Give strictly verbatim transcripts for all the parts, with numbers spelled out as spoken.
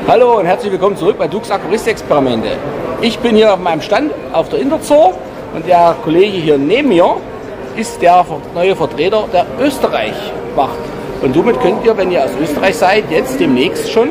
Hallo und herzlich willkommen zurück bei Dux Aquarist-Experimente. Ich bin hier auf meinem Stand auf der Interzoo und der Kollege hier neben mir ist der neue Vertreter der Österreich-Wacht. Und somit könnt ihr, wenn ihr aus Österreich seid, jetzt demnächst schon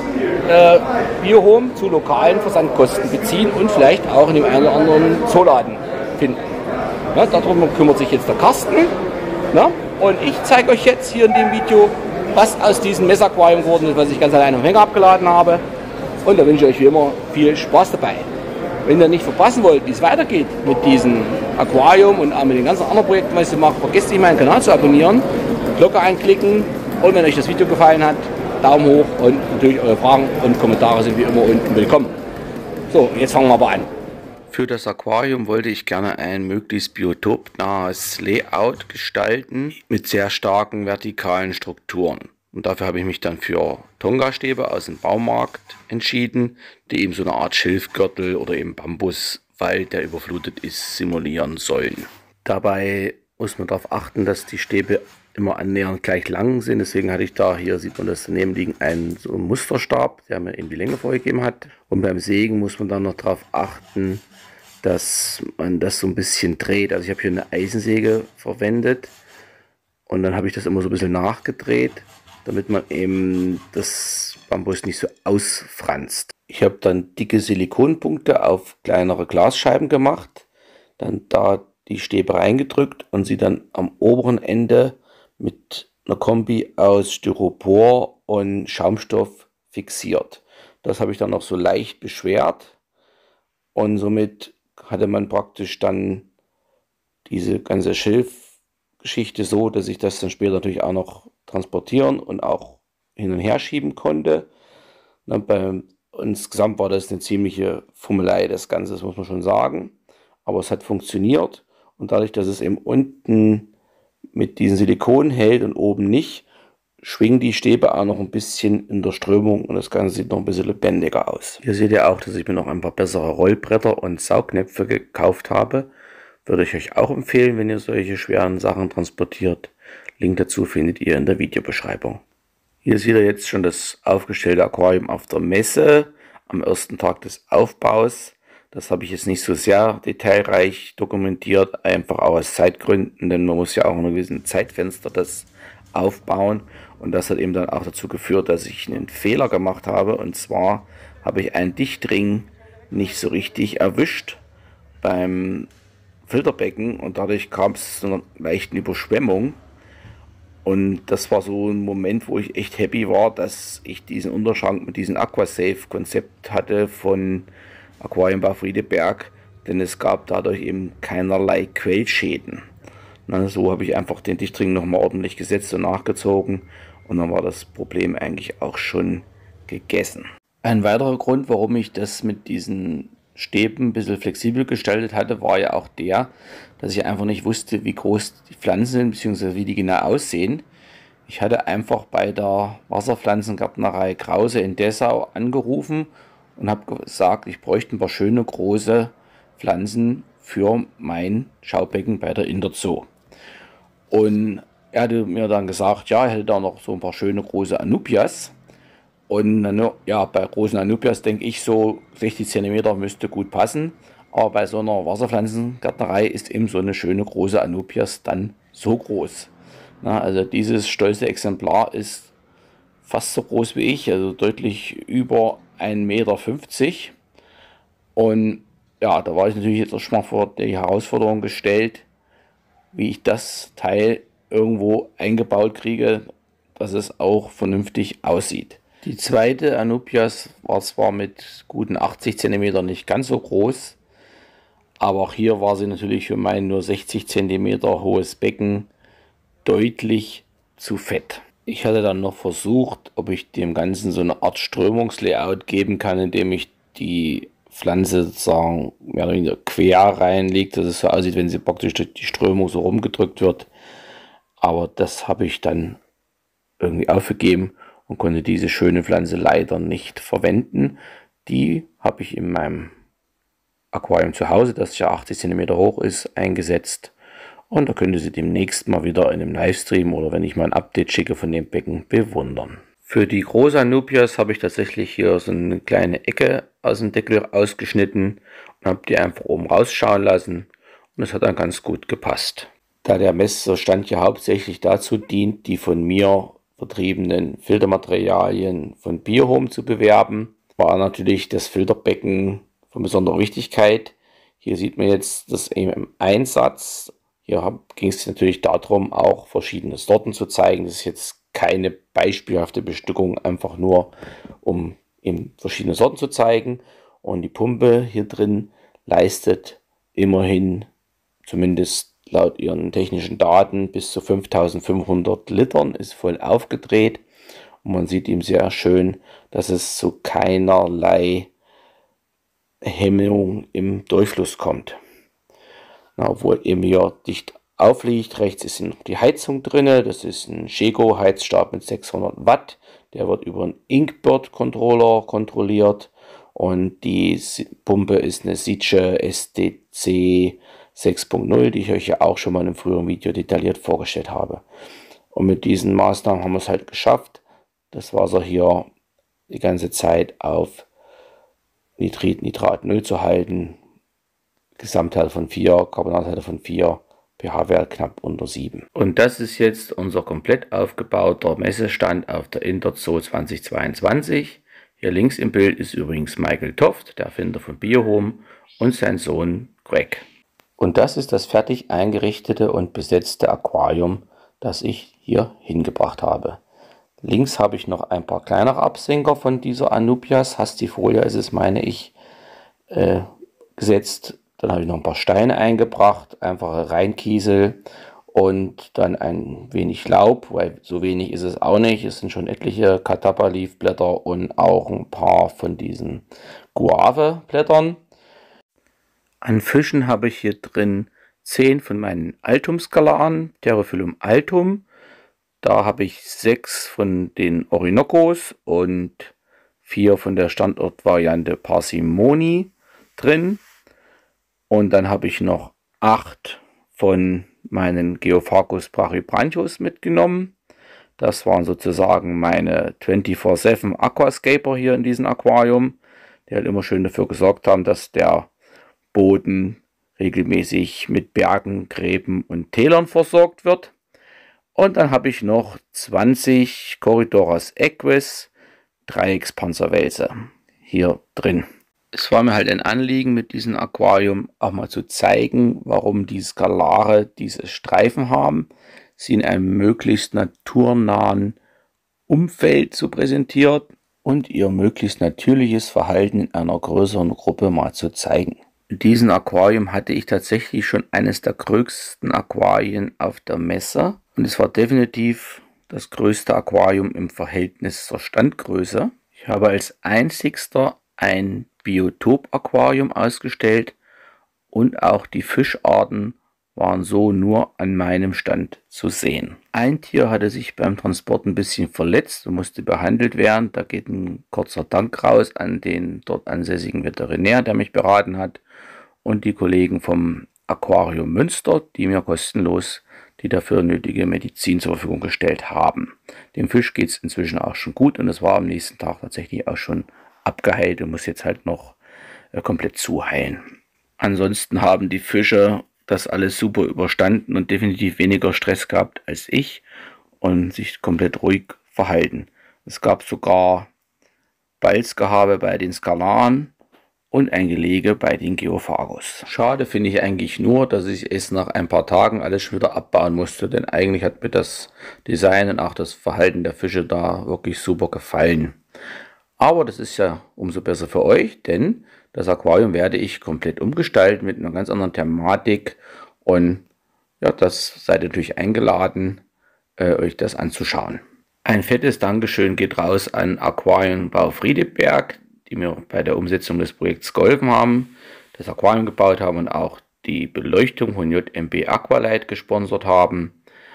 äh, Biohome zu lokalen Versandkosten beziehen und vielleicht auch in dem einen oder anderen Zooladen finden. Ja, darum kümmert sich jetzt der Carsten. Na? Und ich zeige euch jetzt hier in dem Video, was aus diesem Messaquarium geworden ist, was ich ganz alleine am Hänger abgeladen habe. Und da wünsche ich euch wie immer viel Spaß dabei. Wenn ihr nicht verpassen wollt, wie es weitergeht mit diesem Aquarium und auch mit den ganzen anderen Projekten, was ich mache, vergesst nicht, meinen Kanal zu abonnieren, Glocke anklicken und wenn euch das Video gefallen hat, Daumen hoch und natürlich eure Fragen und Kommentare sind wie immer unten willkommen. So, jetzt fangen wir aber an. Für das Aquarium wollte ich gerne ein möglichst biotopnahes Layout gestalten mit sehr starken vertikalen Strukturen. Und dafür habe ich mich dann für Tonga-Stäbe aus dem Baumarkt entschieden, die eben so eine Art Schilfgürtel oder eben Bambuswald, der überflutet ist, simulieren sollen. Dabei muss man darauf achten, dass die Stäbe immer annähernd gleich lang sind. Deswegen hatte ich da, hier sieht man das daneben liegen, einen so einen Musterstab, der mir eben die Länge vorgegeben hat. Und beim Sägen muss man dann noch darauf achten, dass man das so ein bisschen dreht. Also ich habe hier eine Eisensäge verwendet und dann habe ich das immer so ein bisschen nachgedreht, damit man eben das Bambus nicht so ausfranst. Ich habe dann dicke Silikonpunkte auf kleinere Glasscheiben gemacht, dann da die Stäbe reingedrückt und sie dann am oberen Ende mit einer Kombi aus Styropor und Schaumstoff fixiert. Das habe ich dann noch so leicht beschwert und somit hatte man praktisch dann diese ganze Schilfgeschichte so, dass ich das dann später natürlich auch noch transportieren und auch hin und her schieben konnte. Und bei, insgesamt war das eine ziemliche Fummelei, das Ganze, das muss man schon sagen. Aber es hat funktioniert und dadurch, dass es eben unten mit diesem Silikon hält und oben nicht, schwingen die Stäbe auch noch ein bisschen in der Strömung und das Ganze sieht noch ein bisschen lebendiger aus. Hier seht ihr auch, dass ich mir noch ein paar bessere Rollbretter und Saugnäpfe gekauft habe. Würde ich euch auch empfehlen, wenn ihr solche schweren Sachen transportiert. Link dazu findet ihr in der Videobeschreibung. Hier seht ihr jetzt schon das aufgestellte Aquarium auf der Messe am ersten Tag des Aufbaus. Das habe ich jetzt nicht so sehr detailreich dokumentiert, einfach auch aus Zeitgründen, denn man muss ja auch in einem gewissen Zeitfenster das aufbauen. Und das hat eben dann auch dazu geführt, dass ich einen Fehler gemacht habe. Und zwar habe ich einen Dichtring nicht so richtig erwischt beim Filterbecken und dadurch kam es zu einer leichten Überschwemmung. Und das war so ein Moment, wo ich echt happy war, dass ich diesen Unterschrank mit diesem Aquasafe-Konzept hatte von Aquariumbau Friedeberg, denn es gab dadurch eben keinerlei Quellschäden. Na, so habe ich einfach den Dichtring nochmal ordentlich gesetzt und nachgezogen und dann war das Problem eigentlich auch schon gegessen. Ein weiterer Grund, warum ich das mit diesen Stäben ein bisschen flexibel gestaltet hatte, war ja auch der, dass ich einfach nicht wusste, wie groß die Pflanzen sind, beziehungsweise wie die genau aussehen. Ich hatte einfach bei der Wasserpflanzengärtnerei Krause in Dessau angerufen und habe gesagt, ich bräuchte ein paar schöne große Pflanzen für mein Schaubecken bei der Interzoo. Und er hatte mir dann gesagt, ja, er hätte da noch so ein paar schöne große Anubias. Und ja, bei großen Anubias denke ich so sechzig Zentimeter müsste gut passen. Aber bei so einer Wasserpflanzengärtnerei ist eben so eine schöne große Anubias dann so groß. Na, also dieses stolze Exemplar ist fast so groß wie ich, also deutlich über ein Meter fünfzig. Und ja, da war ich natürlich jetzt erstmal vor die Herausforderung gestellt, wie ich das Teil irgendwo eingebaut kriege, dass es auch vernünftig aussieht. Die zweite Anubias war zwar mit guten achtzig Zentimeter nicht ganz so groß, aber auch hier war sie natürlich für mein nur sechzig Zentimeter hohes Becken deutlich zu fett. Ich hatte dann noch versucht, ob ich dem Ganzen so eine Art Strömungslayout geben kann, indem ich die Pflanze sozusagen mehr oder weniger quer reinlegt, dass es so aussieht, wenn sie praktisch durch die Strömung so rumgedrückt wird. Aber das habe ich dann irgendwie aufgegeben und konnte diese schöne Pflanze leider nicht verwenden. Die habe ich in meinem Aquarium zu Hause, das ja achtzig Zentimeter hoch ist, eingesetzt. Und da könnt ihr sie demnächst mal wieder in einem Livestream oder wenn ich mal ein Update schicke von dem Becken bewundern. Für die große Anubias habe ich tatsächlich hier so eine kleine Ecke aus dem Deckel ausgeschnitten und habe die einfach oben rausschauen lassen und es hat dann ganz gut gepasst. Da der Messstand ja hauptsächlich dazu dient, die von mir vertriebenen Filtermaterialien von Biohome zu bewerben, war natürlich das Filterbecken von besonderer Wichtigkeit. Hier sieht man jetzt das eben im Einsatz. Hier ging es natürlich darum, auch verschiedene Sorten zu zeigen. Das ist jetzt keine beispielhafte Bestückung, einfach nur um eben verschiedene Sorten zu zeigen. Und die Pumpe hier drin leistet immerhin, zumindest laut ihren technischen Daten, bis zu fünftausendfünfhundert Litern, ist voll aufgedreht. Und man sieht ihm sehr schön, dass es zu keinerlei Hemmung im Durchfluss kommt. Na, obwohl eben hier dicht aufliegt. Rechts ist noch die Heizung drin. Das ist ein Chego Heizstab mit sechshundert Watt. Der wird über einen Inkbird Controller kontrolliert. Und die Pumpe ist eine Sicce S D C sechs Punkt null, die ich euch ja auch schon mal in einem früheren Video detailliert vorgestellt habe. Und mit diesen Maßnahmen haben wir es halt geschafft, das Wasser hier die ganze Zeit auf Nitrit, Nitrat null zu halten. Gesamtheit von vier, Carbonatheit von vier, pH-Wert knapp unter sieben. Und das ist jetzt unser komplett aufgebauter Messestand auf der Interzoo zweitausendzweiundzwanzig. Hier links im Bild ist übrigens Michael Toft, der Erfinder von Biohome, und sein Sohn Greg. Und das ist das fertig eingerichtete und besetzte Aquarium, das ich hier hingebracht habe. Links habe ich noch ein paar kleinere Absenker von dieser Anubias Hastifolia ist es, meine ich, äh, gesetzt. Dann habe ich noch ein paar Steine eingebracht, einfache Reinkiesel und dann ein wenig Laub, weil so wenig ist es auch nicht. Es sind schon etliche Catappa-Leaf-Blätter und auch ein paar von diesen Guave-Blättern. An Fischen habe ich hier drin zehn von meinen Altum-Skalaren, Pterophyllum altum. Da habe ich sechs von den Orinoco's und vier von der Standortvariante Parsimony drin. Und dann habe ich noch acht von meinen Geophagus brachybranchus mitgenommen. Das waren sozusagen meine vierundzwanzig sieben Aquascaper hier in diesem Aquarium, die halt immer schön dafür gesorgt haben, dass der Boden regelmäßig mit Bergen, Gräben und Tälern versorgt wird. Und dann habe ich noch zwanzig Corydoras equus Dreieckspanzerwälse hier drin. Es war mir halt ein Anliegen, mit diesem Aquarium auch mal zu zeigen, warum die Skalare diese Streifen haben, sie in einem möglichst naturnahen Umfeld zu präsentieren und ihr möglichst natürliches Verhalten in einer größeren Gruppe mal zu zeigen. In diesem Aquarium hatte ich tatsächlich schon eines der größten Aquarien auf der Messe und es war definitiv das größte Aquarium im Verhältnis zur Standgröße. Ich habe als einzigster ein Biotop-Aquarium ausgestellt und auch die Fischarten waren so nur an meinem Stand zu sehen. Ein Tier hatte sich beim Transport ein bisschen verletzt und musste behandelt werden. Da geht ein kurzer Dank raus an den dort ansässigen Veterinär, der mich beraten hat, und die Kollegen vom Aquarium Münster, die mir kostenlos die dafür nötige Medizin zur Verfügung gestellt haben. Dem Fisch geht es inzwischen auch schon gut und es war am nächsten Tag tatsächlich auch schon abgeheilt und muss jetzt halt noch äh, komplett zuheilen. Ansonsten haben die Fische das alles super überstanden und definitiv weniger Stress gehabt als ich und sich komplett ruhig verhalten. Es gab sogar Balzgehabe bei den Skalaren und ein Gelege bei den Geophagus. Schade finde ich eigentlich nur, dass ich es nach ein paar Tagen alles schon wieder abbauen musste, denn eigentlich hat mir das Design und auch das Verhalten der Fische da wirklich super gefallen. Aber das ist ja umso besser für euch, denn das Aquarium werde ich komplett umgestalten mit einer ganz anderen Thematik und ja, das seid ihr natürlich eingeladen, äh, euch das anzuschauen. Ein fettes Dankeschön geht raus an Aquariumbau Friedeberg, die mir bei der Umsetzung des Projekts geholfen haben, das Aquarium gebaut haben und auch die Beleuchtung von J M B Aqualight gesponsert haben.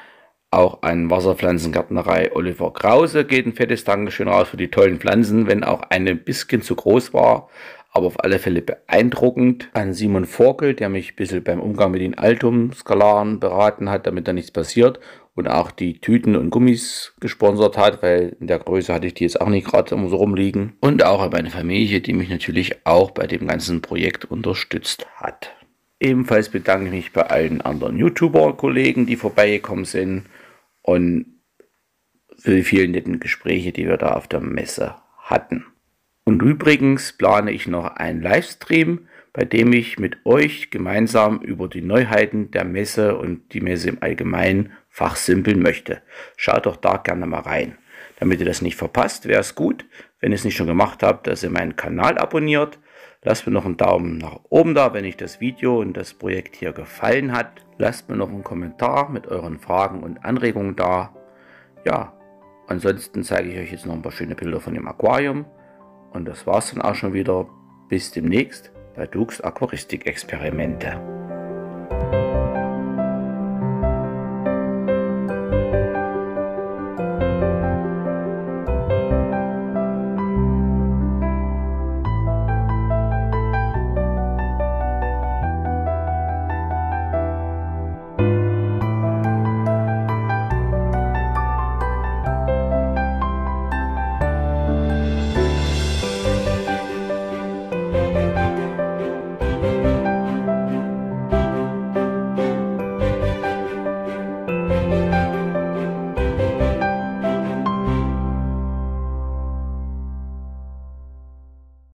Auch an Wasserpflanzengärtnerei Oliver Krause geht ein fettes Dankeschön raus für die tollen Pflanzen, wenn auch eine ein bisschen zu groß war. aber auf alle Fälle beeindruckend. An Simon Vorgel, der mich ein bisschen beim Umgang mit den Altum-Skalaren beraten hat, damit da nichts passiert. Und auch die Tüten und Gummis gesponsert hat, weil in der Größe hatte ich die jetzt auch nicht gerade immer so rumliegen. Und auch an meine Familie, die mich natürlich auch bei dem ganzen Projekt unterstützt hat. Ebenfalls bedanke ich mich bei allen anderen YouTuber-Kollegen, die vorbeigekommen sind und für die vielen netten Gespräche, die wir da auf der Messe hatten. Und übrigens plane ich noch einen Livestream, bei dem ich mit euch gemeinsam über die Neuheiten der Messe und die Messe im Allgemeinen fachsimpeln möchte. Schaut doch da gerne mal rein. Damit ihr das nicht verpasst, wäre es gut, wenn ihr es nicht schon gemacht habt, dass ihr meinen Kanal abonniert. Lasst mir noch einen Daumen nach oben da, wenn euch das Video und das Projekt hier gefallen hat. Lasst mir noch einen Kommentar mit euren Fragen und Anregungen da. Ja, ansonsten zeige ich euch jetzt noch ein paar schöne Bilder von dem Aquarium. Und das war's dann auch schon wieder. Bis demnächst bei Dux Aquaristik Experimente.